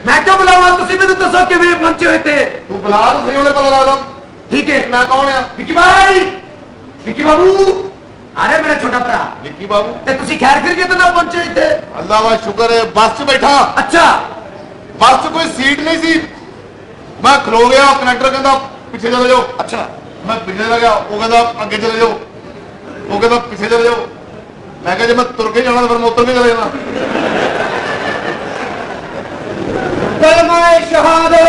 मैं क्यों बुलावा? तुसी मैनू दसो किवें पहुंचे होए थे? तू बुला तो सही होले पता लगदा। ठीक है, मैं कौन है? विक्की भाई, विक्की बाबू, अरे मेरा छोटा भरा विक्की बाबू। ते तुसी खैर करके तो ना पहुंचे थे? अल्लाह का शुक्र है, बस च बैठा। अच्छा, बस च कोई सीट नहीं सी, मैं खलो गया। कनेक्टर कहता पीछे चले जाओ। अच्छा, मैं पीछे चला गया, वो कहता आगे चले जाओ, वो कहता पीछे चले जाओ। मैं कहा जब मैं तुर के जाना तो फिर मैं उतर के चले जाना। कलमाए शहादत।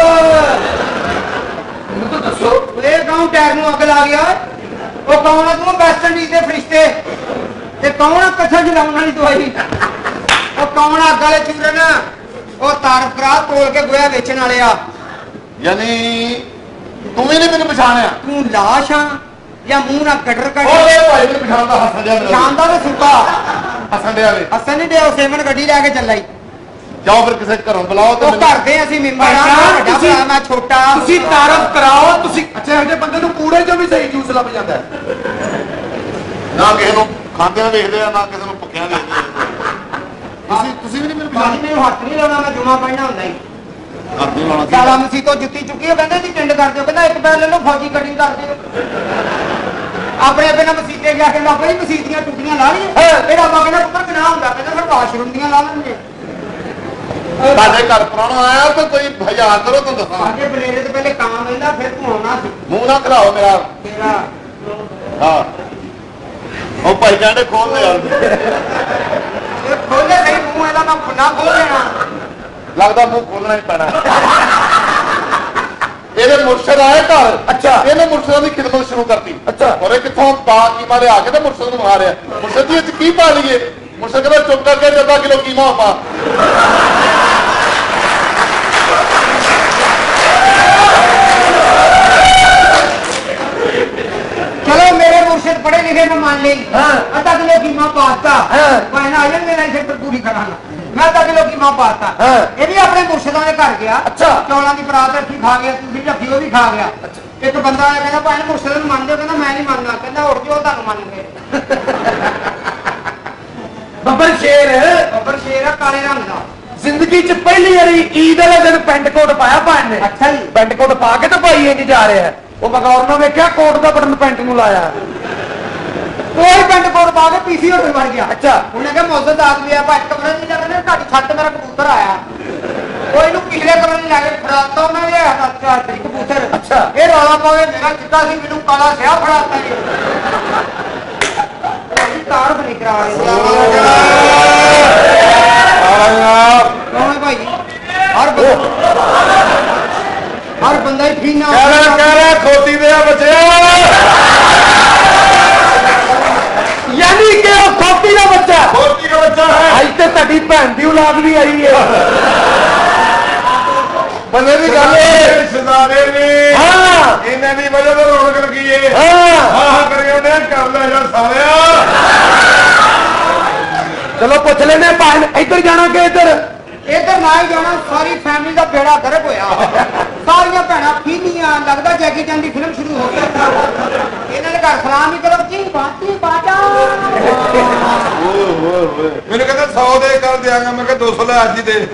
तो दसो ये गांव टैर नूं अग ला गया। वो कौन है? तू वेस्ट इंडीज के फरिश्ते ते कौन है कथा जलाउण वाली दवाई? वो कौन है अग वाले चूरन? वो तारफ करा तोल के गोया बेचण वाले आ। यानी तू भी नहीं मैंने पछाणिया? तू लाश आ या मुंह ना कटर कट? ओए भाई मैंने पछाणदा, हसन दिया मेरा। शानदा ते सुका हसन दिया वे। हसन नहीं दे। सेमन गड्डी लैके चला ही। जाओ फिर किसी घरों बुलाओ तो घर दे असीं मेंबर आ। वड्डा भरा मैं छोटा। तुसी तारफ कराओ। तुसी अच्छा ਇਹੋ ਜਿਹੇ ਬੰਦੇ ਨੂੰ ਕੂੜੇ ਚੋਂ ਵੀ ਸਹੀ ਜੂਸ ਲੱਭ ਜਾਂਦਾ ना किसी को खांदियां देखते ना किसी को भुखियां देखते। तुसी भी नहीं मेरे बाजी मेरे हाथ नहीं लाना, मैं जुमा पढ़ना ਹੁੰਦਾ ही। हाथ नहीं लाना। साला मसीह तो जुत्ती चुकी है, कहंदे जी टिंड कर दियो। कहंदा एक पैर ले लो, फौजी कटिंग कर दियो। अपने बिना मसीते गया के बाबा जी मसीत ਦੀਆਂ ਟੁੱਟੀਆਂ ਲਾ ਲਈ। ਇਹ ਬਾਬਾ ਕਹਿੰਦਾ ਪੁੱਤਰ ਗੁਨਾਹ ਹੁੰਦਾ। ਕਹਿੰਦਾ ਫਿਰ ਵਾਸ਼ਰੂਮ ਦੀਆਂ ਲਾ ਲੈਣਗੇ। ਸਾਡੇ ਘਰ ਪ੍ਰਾਹੁਣਾ ਆਇਆ ਤਾਂ ਕੋਈ ਹਜ਼ਾਰ ਕਰੋ ਤਾਂ ਦੱਸਾਂ। आगे बलेरे तो पहले काम लेना, फिर तू आना सी ਮੂੰਹ ਨਾ ਖਲਾਓ ਮੇਰਾ। तेरा। ਹਾਂ ਉਹ ਭਾਈ ਕਹਿੰਦੇ ਖੋਲ ਦੇ ਯਾਰ। ये खोले नहीं मुंह, एदा मैं खुला खोल देना। ਲੱਗਦਾ ਮੂੰਹ ਖੋਲਣਾ ਹੀ ਪੈਣਾ। ਇਹਦੇ ਮੁਰਸ਼ਦ ਆਏ ਘਰ। ਅੱਛਾ, ਇਹਨੇ ਮੁਰਸ਼ਦਾਂ ਦੀ ਖਿਦਮਤ ਸ਼ੁਰੂ ਕਰਤੀ। ਅੱਛਾ, ਔਰੇ ਕਿੱਥੋਂ ਪਾ ਕੀਮਾ ਲਿਆ ਕੇ ਤੇ ਮੁਰਸ਼ਦ ਨੂੰ ਮਾਰਿਆ। ਮੁਰਸ਼ਦ ਜੀ ਇਹ ਕੀ ਪਾ ਲਈਏ? ਮੁਰਸ਼ਦ ਕਹਿੰਦਾ ਚੁੱਪ ਕਰਕੇ ਅੱਧਾ ਕਿਲੋ ਕੀਮਾ ਪਾ। चलो मेरे मुर्शिद पढ़े लिखे में मान ली। हाँ। आधा किलो कीमा पाता। हाँ। कहना आ जाए मेरा इसे पूरी कराना। मैं आधा किलो कीमा पाता। हाँ। ये भी अपने मुर्शिदां के घर गया। अच्छा। चौलों की परात रखी खा गया, तुसी रखी वो भी खा गया। एक बंदा आया कहना भाई मुर्शिद नूं मान दो। कहना मैं नहीं मानना। कहना उठ जाओ तुहानूं मान गए। ਬੱਬਰ ਸ਼ੇਰ बब्बर शेर है काले रंग का। ਜ਼ਿੰਦਗੀ 'ਚ ਪਹਿਲੀ ਵਾਰੀ ਈਦ ਵਾਲੇ ਦਿਨ ਪੈਂਟ ਕੋਟ ਪਾਇਆ ਭਾਣ ਨੇ। अच्छा जी। ਪੈਂਟ ਕੋਟ ਪਾ ਕੇ ਤੇ ਭਾਈ ਇੰਜ ਜਾ ਰਿਹਾ। ਉਹ ਮਗੌਰ ਨੂੰ ਵੇਖਿਆ ਕੋਟ ਦਾ ਬਟਨ ਪੈਂਟ ਨੂੰ ਲਾਇਆ। कोई पेंट कोट पा के पीसी होटल बढ़ गया। अच्छा। उन्हें कहा मौजूद आदमी है भाई कमरे नहीं जाने घाटी छत मेरा कबूतर आया। कोई नु पिछले कमरे नहीं लाके फड़ाता मैं ये अच्छा कबूतर। अच्छा। ये रौला पावे मेरा चिट्टा सी मैनू काला सिया फड़ाता है। तार बनी करा रहे कौन है भाई? हर बंदा ही ठीक ना कह रहा खोती दे बच्चे। यानी कि वो खोती का बच्चा। खोती का बच्चा है। आज ते तड़ी भैन की औलाद भी आई है। बंदे की गल रिश्तेदारे ने। हाँ। इन्हां दी वजह तो रौनक लगी है। हाँ। हाँ करियो ने कर ले जा सालिया। चलो पूछ लेने भैन इधर जाना कि इधर? इधर ना ही जाना, सारी फैमिली का बेड़ा गर्क होया। सारिया भैन फीनियां लगता जैकी चैन की फिल्म शुरू हो गई। इन्होंने घर सलाम ही करो जी बाती बाजा। मैंने कहता 100 दे कर दियांगा। मैं कहा 200 ले आज ही दे।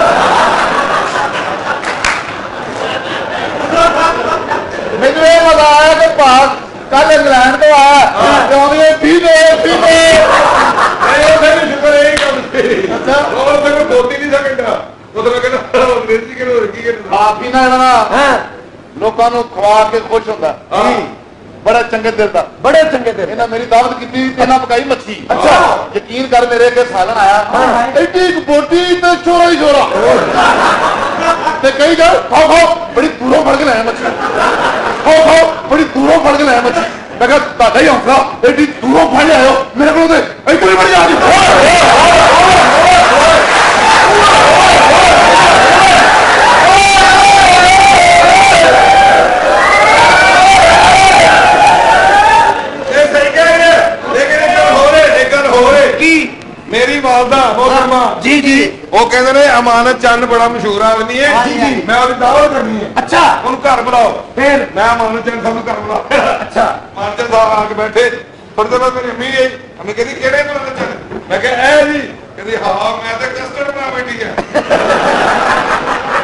मैंने ये मजा आया कि पाक कल इंग्लैंड तो आया शुक्र यही कम से। अच्छा और तेरे बोती नहीं सकता। तो मैं कहना अंग्रेजी के आप ही ना लोगों को खवा के खुश होता। बड़ा चंगे दिल का, बड़े चंगे दिल। इन्हें मेरी दावत की थी, इन्हें पकाई मच्छी। अच्छा यकीन कर मेरे के सालन आया एडी बोटी तो छोरा ही छोरा ते कई गल खाओ खाओ बड़ी दूरों फड़ के लाया मच्छी। खाओ खाओ बड़ी दूरों फड़ के लाया मच्छी। मैं कहा ताड़ा ही हौसला एडी दूरों फड़ आयो मेरे को इतनी बड़ी आ मेरी वालदा मोहतरमा जी जी वो कहते ने अमानत चंद बड़ा मशहूर आदमी है। जी जी मैं उसकी दावत करनी है। अच्छा उन्हें घर बुलाओ। फिर मैं अमानत चंद साहब घर बुला। अच्छा अमानत चंद साहब आके बैठे। थोड़ी देर बाद मेरी अम्मी आई। अम्मी कहती केड़े अमानत चंद? मैं कहा ए जी कहती हाँ मैं तो कस्टर्ड बना बैठी है।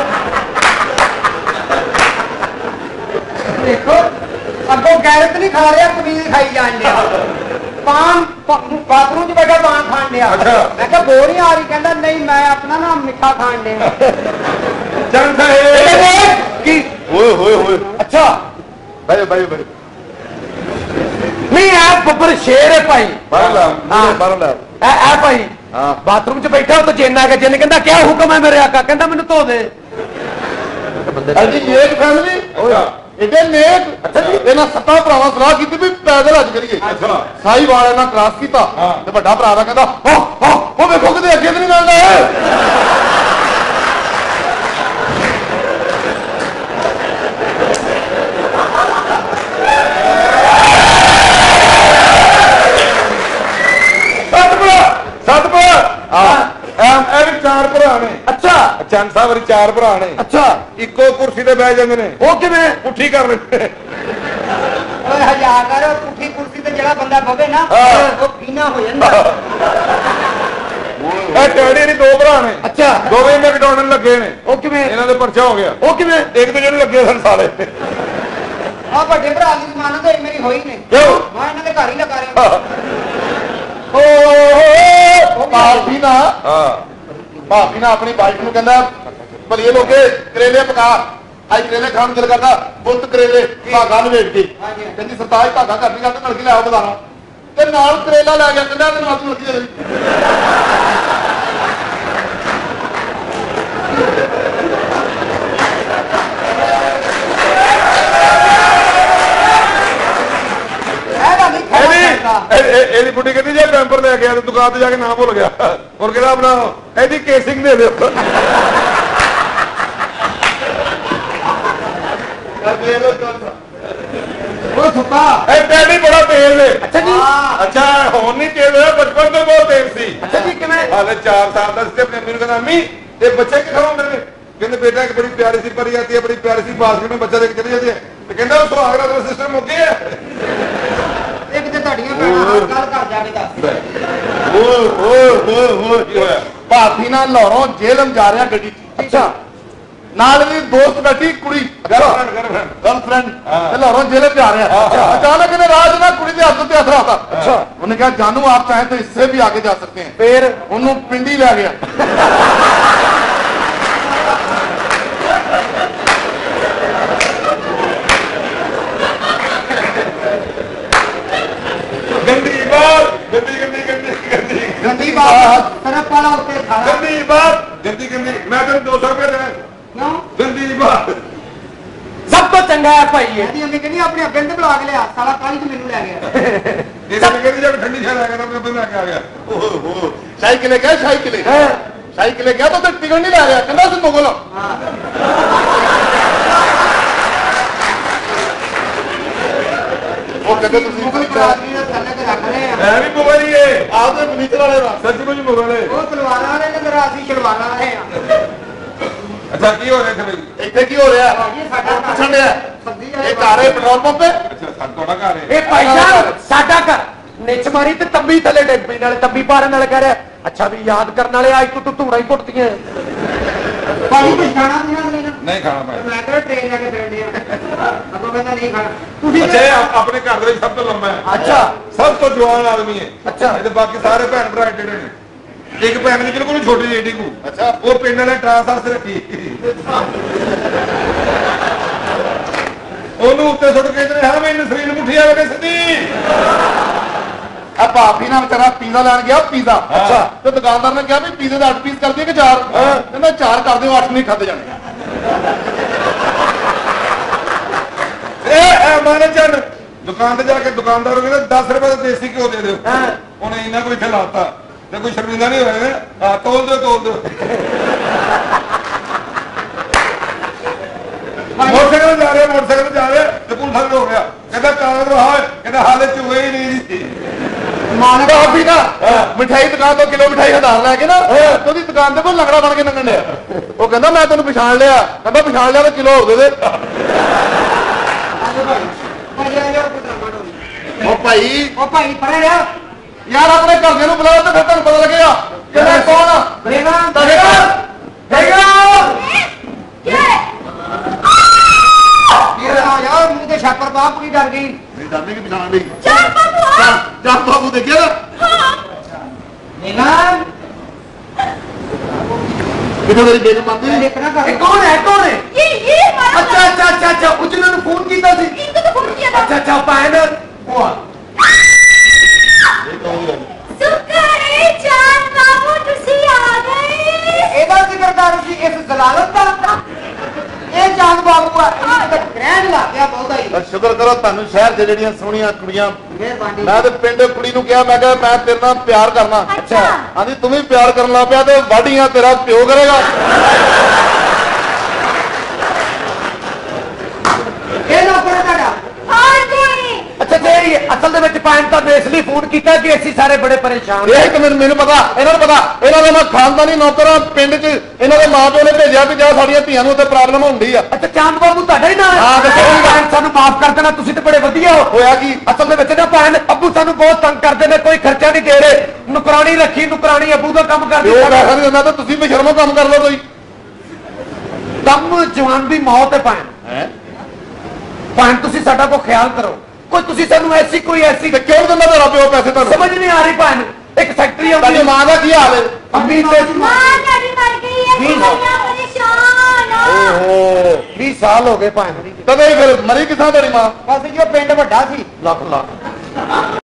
ਸਿਗਰਟ ਨਹੀਂ ਖਾ ਰਿਹਾ ਪਨੀਰ ਖਾਈ ਜਾਣ ਡਿਆ ਪਾਨ ਬਾਥਰੂਮ 'ਚ ਬੈਠਾ ਪਾਨ ਖਾਣ ਡਿਆ ਮੈਂ ਕਿਹਾ ਬੋਲ ਨਹੀਂ ਆ ਰਹੀ ਕਹਿੰਦਾ ਨਹੀਂ ਮੈਂ ਆਪਣਾ ਨਾ ਮਿੱਠਾ ਖਾਣ ਡਿਆ ਚੰਗਾ ਕੀ ਓਏ ਹੋਏ ਹੋਏ ਅੱਛਾ ਬਾਈ ਬਾਈ ਬਾਈ ਨਹੀਂ ਆ ਬੱਬਰ ਸ਼ੇਰ ਹੈ ਭਾਈ ਬਾਹਰ ਲਾ ਬਾਹਰ ਲਾ ਐ ਭਾਈ ਬਾਥਰੂਮ 'ਚ ਬੈਠਾ ਉਹ ਜਿੰਨ ਆ ਕੇ ਜਿੰਨ ਕਹਿੰਦਾ ਕਿਆ ਹੁਕਮ ਹੈ ਮੇਰੇ ਆਕਾ ਕਹਿੰਦਾ ਮੈਨੂੰ ਧੋ ਦੇ ਹਾਂਜੀ ਨੇਕ ਫੈਮਿਲੀ ਇਹਦੇ ਨੇਕ ਅੱਛਾ ਜੀ ਇਹਨਾਂ ਸੱਤਾਂ ਭਰਾਵਾਂ ਸਲਾਹ ਕੀਤੀ ਵੀ ਪੈਦਲ ਅੱਜ ਕਰੀਏ ਅੱਛਾ ਸਾਈ ਵਾਲੇ ਨਾਲ ਕ੍ਰਾਸ ਕੀਤਾ ਤੇ ਵੱਡਾ ਭਰਾ ਦਾ ਕਹਿੰਦਾ ਉਹ ਵੇਖੋ ਕਿਤੇ ਅੱਗੇ ਤੇ ਨਹੀਂ ਮਿਲਦਾ चार भरा ने अच्छा चंद साहब वाली चार भरा ने अच्छा इको कुर्सी ते बह जांदे ने ओ किवें पुट्ठी कर लेंदे ओए हजार कर पुट्ठी कुर्सी ते जेड़ा बंदा बवे ना वो पीना हो जांदा ए डैडी ने दो भरा ने अच्छा दोवें मैकडॉनल्ड लगे ने ओ किवें इन्हां दे परचा हो गया ओ किवें एक दूजे ने लगे सन साले आ बड़े भरा दी जमानत होई मेरी होई ने क्यों मैं इन्हां दे घर ही लगा रहा ओ भाभी ना हां भाभी ना अपनी वाइफ ਨੂੰ ਕਹਿੰਦਾ ਭਲੀਏ ਲੋਕੇ ਕਰੇਲੇ ਪਕਾ ਅੱਜ ਕਰੇਲੇ ਖਾਣ ਦਿਲ ਕਰਦਾ ਬੁੱਤ ਕਰੇਲੇ ਧਾਗਾ ਨੂੰ ਵੇਚ ਕੇ ਕਹਿੰਦੀ ਸਰਤਾਜ ਧਾਗਾ ਕਰਨੀ ਗੱਲ ਮਿਲ ਕੇ ਲੈ ਆਓ ਬਜ਼ਾਰੋਂ ਤੇ ਨਾਲ ਕਰੇਲਾ ਲੈ ਗਿਆ ਕਹਿੰਦਾ ਤੇ ਨਾਲ ਮਿਲ ਕੇ ਦੇ ਇਹਦੀ ਬੁੱਢੀ ਕਹਿੰਦੀ ਜੇ ਪੈਂਪਰ ਲੈ ਗਿਆ ਤੇ ਦੁਕਾਨ ਤੇ ਜਾ ਕੇ ਨਾ ਭੁੱਲ ਗਿਆ ਹੋਰ ਕਿਹੜਾ ਆਪਣਾ ਇਹਦੀ ਕੇਸਿੰਗ ਦੇ ਦਿਓ ਉਹ ਸੁੱਤਾ ਇਹ ਡੈਡੀ ਬੜਾ ਤੇਜ਼ ਹੈ ਅੱਛਾ ਜੀ ਅੱਛਾ ਹੁਣ ਨਹੀਂ ਤੇਜ਼ ਹੋਇਆ ਬਚਪਨ ਤੋਂ ਬਹੁਤ ਤੇਜ਼ ਸੀ ਅੱਛਾ ਜੀ ਕਿਵੇਂ ਹਾਲੇ 4 ਸਾਲ ਦਾ ਸੀ ਆਪਣੇ ਮੈਨੂੰ ਕਹਿੰਦਾ ਅੰਮੀ ਇਹ ਬੱਚੇ ਕਿੱਥੋਂ ਆਉਂਦੇ ਨੇ ਕਹਿੰਦੇ बेटा एक बड़ी प्यारी सी परी आती है बड़ी प्यारी सी बास्केट में बच्चा लेके चली जाती है तो कहता वो सुहाग रात वाला सिस्टम हो गया एक ते ਤੁਹਾਡੀਆਂ ਭੈਣਾਂ ਗੱਲ ਕਰ ਜਾ ਕੇ ਦੱਸ ਓਏ ਕੀ ਹੋਇਆ ਭਾਬੀ ਨਾਲ ਲਾਹੌਰੋਂ ਜੇਲ੍ਹ ਜਾ ਰਿਹਾ ਗੱਡੀ ਅੱਛਾ ਨਾਲ ਵੀ ਦੋਸਤ ਬੈਠੀ ਕੁੜੀ ਗਰਲਫ੍ਰੈਂਡ ਤੇ ਲਾਹੌਰੋਂ ਜੇਲ੍ਹ ਜਾ ਰਿਹਾ अचानक ने राज ना कुड़ी ਦੇ ਹੱਥ ਤੇ ਹੱਥ ਰੱਖਤਾ अच्छा ਉਹਨੇ ਕਿਹਾ जानू आप चाहें तो इससे भी आगे जा सकते हैं फिर ਉਹਨੂੰ ਪਿੰਡੀ ਲੈ ਗਿਆ गंदी बात सरफ वाला होते खाना गंदी बात गंदी मैं तेरे 200 रुपए देना क्यों गंदी बात सब तो चंगा है भाई ये कहती हमने कहनी अपने अब्बे ने बुला के लिया साला काली से मेनू ले गया ये तो कहती जब ठंडी चाय लेकर अपने अब्बे लेके आ गया ओहो साइकिल क्या साइकिल क्या तो टिकट नहीं ले रहा कहना से मुगल वो कहते तुम मुगल बरादरी ਦਾ ਥੱਲੇ ਤੇ ਰੱਖ ਰਹੇ ਆ ਐ ਵੀ ਮੁਗਲ ਹੀ ਏ ਆਪ ਦੇ ਫਰਨੀਚਰ ਵਾਲੇ ਦਾ ਸੱਚਮੁੱਚ ਮੁਗਲ ਏ ਉਹ ਤਲਵਾਰਾਂ ਵਾਲੇ ਨੇ ਮੇਰਾ ਅਸੀਂ ਸ਼ਲਵਾਰਾਂ ਵਾਲੇ ਆ ਅੱਛਾ ਕੀ ਹੋ ਰਿਹਾ ਇੱਥੇ ਬਈ ਇੱਥੇ ਕੀ ਹੋ ਰਿਹਾ ਇਹ ਸਾਡਾ ਪੁੱਛਣ ਡਿਆ ਸਬਜ਼ੀ ਇਹ ਘਰ ਹੈ ਪੈਟਰੋਲ ਪੰਪ ਹੈ ਅੱਛਾ ਤੁਹਾਡਾ ਘਰ ਹੈ ਇਹ ਭਾਈ ਸਾਹਿਬ ਸਾਡਾ ਘਰ ਨਿਚ ਮਾਰੀ ਤੇ ਤੰਬੀ ਥੱਲੇ ਡਿੱਗ ਪਈ ਨਾਲੇ ਤੰਬੀ ਪਾਰਨ ਵਾਲੇ ਕਹਿ ਰਿਹਾ ਅੱਛਾ ਵੀ ਯਾਦ ਕਰਨ ਵਾਲੇ ਅੱਜ ਤੂੰ ਧੂੜਾ ਹੀ ਘੁੱਟਦੀਆਂ ਪਾਣੀ ਕੁਝ ਖਾਣਾ ਪੀਣਾ ਨਹੀਂ ਖਾਣਾ ਮੈਂ ਕਿਹਾ ਟ੍ਰੇਨ ਜਾ ਕੇ ਫਿਰਦੇ ਆ ਆਪਾਂ ਕਹਿੰਦਾ ਨਹੀਂ ਖਾਣਾ ਤੁਸੀਂ ਅੱਛਾ ਆਪਣੇ ਘਰ ਦੇ ਵਿੱਚ ਸਭ ਤੋਂ ਲੰਮਾ ਹੈ ਅੱਛਾ ਸਭ ਤੋਂ ਜਵਾਨ ਆਦਮੀ ਹੈ ਅੱਛਾ ਇਹਦੇ ਬਾਕੀ ਸਾਰੇ ਭੈਣ ਭਰਾ ਜਿਹੜੇ ਨੇ ਇੱਕ ਭੈਣ ਦੀ ਬਿਲਕੁਲ ਛੋਟੀ ਜਿਹੀ ਟਿਕੂ ਅੱਛਾ ਉਹ ਪਿੰਡ ਵਾਲੇ ਟਰਾਂਸ ਹਾਸ ਰੱਖੀ ਉਹਨੂੰ ਉੱਤੇ ਸੁੱਟ ਕੇ ਕਹਿੰਦੇ ਹਾਂ ਮੈਨੂੰ ਸਰੀਰ ਮੁੱਠੀ ਆਵੇ ਸਿੱਧੀ ਆ ਭਾਪੀ ਨਾਲ ਵਿਚਾਰਾ ਪੀਜ਼ਾ ਲੈਣ ਗਿਆ ਪੀਜ਼ਾ ਅੱਛਾ ਤੇ ਦੁਕਾਨਦਾਰ ਨੇ ਕਿਹਾ ਵੀ ਪੀਜ਼ੇ ਦਾ 8 ਪੀਸ ਕਰ ਦਈਏ ਕਿ 4 ਕਹਿੰਦਾ 4 ਕਰ ਦਿਓ 8 ਨਹੀਂ ਖਾਦੇ ਜਾਣੇ ਇਹ ਮਾਨਜਨ ਦੁਕਾਨ ਤੇ ਜਾ ਕੇ ਦੁਕਾਨਦਾਰ ਨੂੰ ਕਹਿੰਦਾ 10 ਰੁਪਏ ਦਾ ਦੇਸੀ ਘਿਓ ਦੇ ਦਿਓ ਉਹਨੇ ਇਹਨਾਂ ਕੋਈ ਇੱਥੇ ਲਾਤਾ ਤੇ ਕੋਈ ਸ਼ਰਮਿੰਦਾ ਨਹੀਂ ਹੋਇਆ ਨਾ ਤੋਲ ਦਿਓ ਮੋਟਰਸਾਈਕਲ ਜਾ ਰਿਹਾ ਤੇ ਪੁਲਿਸ ਵਾਲੇ ਹੋ ਗਿਆ ਕਹਿੰਦਾ ਕਾਗਜ਼ ਰਹਾ ਕਹਿੰਦਾ ਹਾਲੇ ਚੁਗੇ ਹੀ ਨਹੀਂ ਜੀ ਮਾਨਕ ਆਪੀ ਨਾ ਮਿਠਾਈ ਦੁਕਾਨ ਤੋਂ ਕਿਲੋ ਮਿਠਾਈ ਹਜ਼ਾਰ ਲੈ ਕੇ ਨਾ ਉਹਦੀ ਦੁਕਾਨ ਤੇ ਕੋਈ ਲੰਗੜਾ ਬਣ ਕੇ ਲੰਘਣ ਡਿਆ ਉਹ ਕਹਿੰਦਾ ਮੈਂ ਤੈਨੂੰ ਪਛਾਣ ਲਿਆ ਕਹਿੰਦਾ ਪਛਾਣ ਲਿਆ ਤਾਂ ਕਿਲੋ ਹੋ ਦੇ ਉਹ ਭਾਈ ਪਰੇ ਰਿਹਾ ਯਾਰ ਆਪਣੇ ਘਰਦਿਆਂ ਨੂੰ ਬੁਲਾਓ ਤੇ ਫਿਰ ਤੁਹਾਨੂੰ ਪਤਾ ਲੱਗੇਗਾ ਕਿਹੜਾ ਕੌਣ ਆ ਯਾਰ ਮੂੰਹ ਤੇ ਛਾਪਰ ਪਾ ਪੂਰੀ ਡਰ ਗਈ ਪਛਾਣਨੇ ਕਿ ਪਛਾਣ ਲਈ ਜਾਨ ਬਾਬੂ ਜਾਨ ਬਾਬੂ ਦੇਖਿਆ ਨਾ नीलम ਕਿਤੇ ਮੇਰੀ ਬੇਇੱਜ਼ਤੀ देखना कर कौन है कौन है ये हमारा अच्छा अच्छा अच्छा अच्छा उसने फोन किया सी इनको तो फोन किया था अच्छा अच्छा भैन वो शुक्र है जान बाबू तुसी आ गए ਇਹਦਾ ਜ਼ਿਕਰ ਕਰ ਸੀ ਇਸ ਜ਼ਲਾਲਤ ਦਾ ਇਹ ਜਾਨ ਬਾਬੂ ਆ ਇਹ ਤਾਂ ਗ੍ਰੈਂਡ ਲੱਗ ਗਿਆ ਬਹੁਤਾ ਹੀ ਸ਼ੁਕਰ ਕਰੋ ਤੁਹਾਨੂੰ ਸ਼ਹਿਰ 'ਚ ਜਿਹੜੀਆਂ ਸੋਹਣੀਆਂ ਕੁੜੀਆਂ ਮਿਹਰਬਾਨੀ ਮੈਂ ਤੇ ਪਿੰਡ ਕੁੜੀ ਨੂੰ ਕਿਹਾ ਮੈਂ ਕਿਹਾ ਮੈਂ ਤੇਰੇ ਨਾਲ ਪਿਆਰ ਕਰਨਾ ਅੱਛਾ ਆਂਦੀ ਤੂੰ ਵੀ ਪਿਆਰ ਕਰਨ ਲੱਗ ਪਿਆ ਤੇ ਵਾਢੀਆਂ ਤੇਰਾ ਪਿਓ ਕਰੇਗਾ ਇਹ ਨੌਕਰ ਤੁਹਾਡਾ और कोई अच्छा जी असल ਦੇ ਵਿੱਚ ਭੈਣ ਤਾਂ ਇਸ ਲਈ ਫੋਨ ਕੀਤਾ ਕਿ ਅਸੀਂ ਸਾਰੇ ਬੜੇ ਪਰੇਸ਼ਾਨ ਇਹ ਤਾਂ ਮੈਨੂੰ ਪਤਾ ਇਹਨਾਂ ਨੂੰ ਪਤਾ ਇਹਨਾਂ ਦਾ ਮੈਂ ਖਾਨਦਾਨੀ ਨੌਕਰ ਆ ਪਿੰਡ 'ਚ ਇਹਨਾਂ ਦੇ ਮਾਂ ਪਿਓ ਨੇ ਭੇਜਿਆ ਵੀ ਜਾ ਸਾਡੀਆਂ ਧੀਆਂ ਨੂੰ ਉੱਤੇ ਪ੍ਰੋਬਲਮ ਹੁੰਦੀ ਆ ਅੱਛਾ ਚਾਂਦ ਬਾਬੂ ਤੁਹਾਡਾ ਹੀ ਨਾਮ ਹੈ ਹਾਂ, ਦੱਸੋ। ਭੈਣ ਸਾਨੂੰ ਮਾਫ ਕਰ ਦੇਣਾ ਤੁਸੀਂ ਤੇ ਬੜੇ ਵਧੀਆ ਹੋ ਹੋਇਆ ਕੀ ਅਸਲ ਦੇ ਵਿੱਚ ਨਾ ਭੈਣ ਅੱਬੂ ਸਾਨੂੰ ਬਹੁਤ ਤੰਗ ਕਰਦੇ ਨੇ ਕੋਈ ਖਰਚਾ ਨਹੀਂ ਦੇ ਰਹੇ ਨੁਕਰਾਨੀ ਰੱਖੀ ਨੁਕਰਾਨੀ ਅੱਬੂ ਦਾ ਕੰਮ ਕਰਦੀ ਪਿਓ ਪੈਸਾ ਨਹੀਂ ਦਿੰਦਾ ਤਾਂ ਤੁਸੀਂ ਵੀ ਸ਼ਰਮੋਂ ਕੰਮ ਕਰ ਲਓ ਕੋਈ ਕੰਮ ਜਵਾਨ ਦੀ ਮੌਤ ਹੈ ਭੈਣ ਹੈ ਭੈਣ ਤੁਸੀਂ ਸਾਡਾ ਕੋ ਖਿਆਲ ਕਰੋ ਕੋਈ ਤੁਸੀਂ ਸਾਨੂੰ ਐਸੀ ਕੋਈ ਐਸੀ ਤੇ ਕਿਉਂ ਦਿੰਦਾ ਤੇਰਾ ਪਿਓ ਪੈਸੇ ਤੁਹਾਨੂੰ ਸਮਝ ਨਹੀਂ ਆ ਰਹੀ ਭੈਣ ਇੱਕ ਫੈਕਟਰੀ ਆਉਂਦੀ ਤੁਹਾਡੀ ਮਾਂ ਦਾ ਕੀ ਹਾਲ ਹੈ ਅੰਮੀ ਤੇ मां तेरी मर गई है जी। दुनिया परेशान हो ਓਹੋ 20 ਸਾਲ ਹੋ ਗਏ ਭੈਣ ਤਦੇ ਫਿਰ ਮਰੀ ਕਿਸਾਂ ਤੇਰੀ ਮਾਂ ਬਸ ਜੀ ਉਹ ਪਿੰਡ ਵੱਡਾ ਸੀ ਲੱਖ ਲੱਖ